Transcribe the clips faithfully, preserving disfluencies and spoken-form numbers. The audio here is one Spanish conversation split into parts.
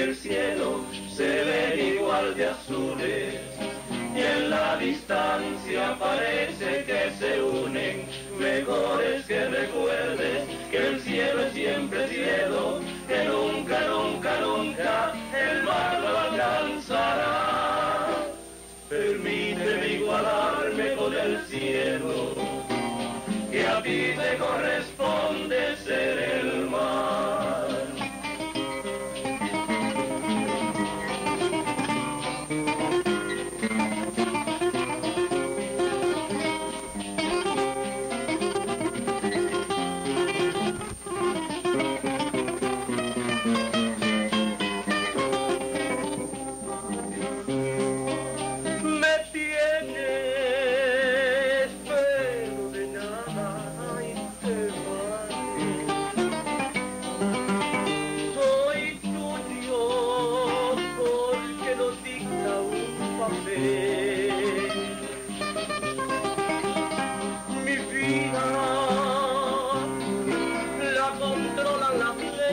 el cielo se ven igual de azules, y en la distancia parece que se unen. Mejor es que recuerdes que el cielo es siempre cielo, que nunca, nunca, nunca el mar lo alcanzará. Permíteme igualarme con el cielo, que a ti te corresponde ser el mar. Mi vida la controlan las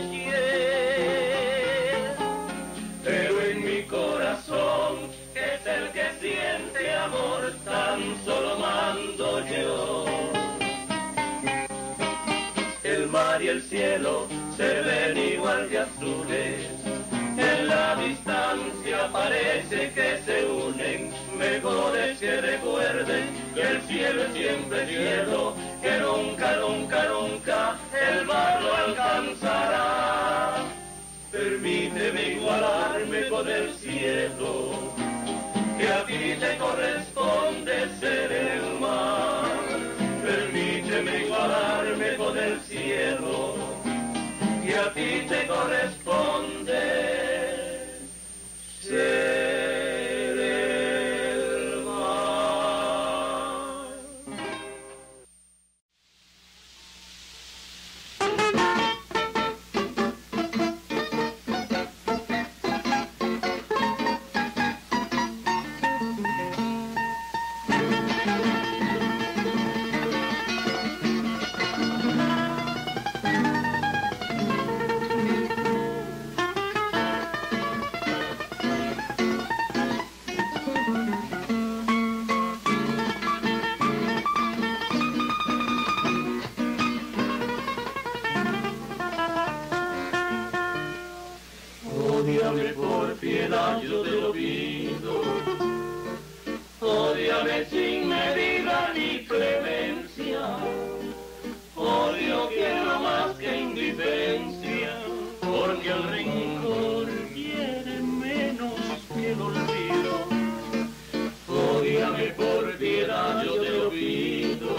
leyes, pero en mi corazón, que es el que siente amor, tan solo mando yo. El mar y el cielo se ven igual de azules, en la distancia parece que se unen. Mejor es que recuerden que el cielo es siempre cielo, que nunca, nunca, nunca el mar lo alcanzará. Permíteme igualarme con el cielo, que a ti te corresponde ser el mar. Permíteme igualarme con el cielo, que a ti te corresponde ser el mar. Ódiame por piedad, yo te lo pido. Ódiame sin medida ni clemencia. Odio quiero más que indiferencia, porque el rencor quiere menos que el olvido. Ódiame por piedad, yo te lo pido.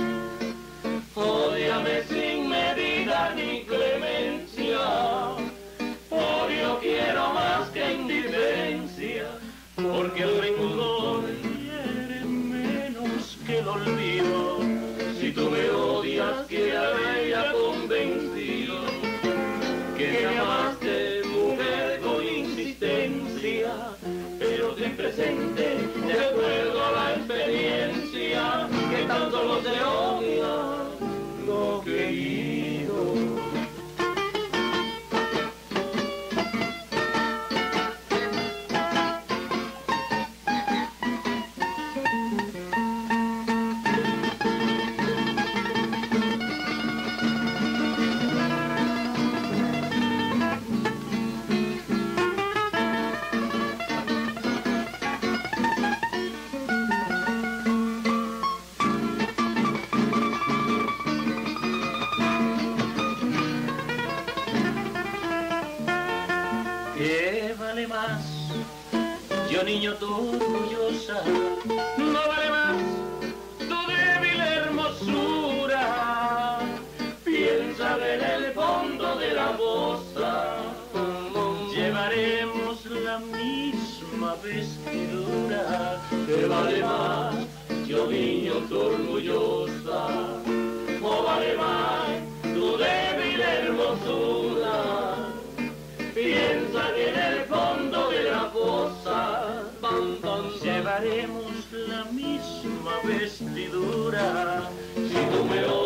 Ódiame sin medida ni clemencia. Odio quiero más que indiferencia, porque el rencor quiere menos que el olvido. Si tú me odias, quedaré ya convencido que me amaste, mujer, con insistencia. Pero ten presente, de acuerdo a la experiencia, que tan solo se odia lo querido. ¿Qué vale más? Yo, niño, tu orgullosa, no vale más tu débil hermosura. Piensa en el fondo de la fosa, llevaremos la misma vestidura. ¿Qué vale más? Yo, niño, tu orgullosa, no vale más tu débil hermosura. Piensa que en el fondo de la fosa llevaremos la misma vestidura. Si tú me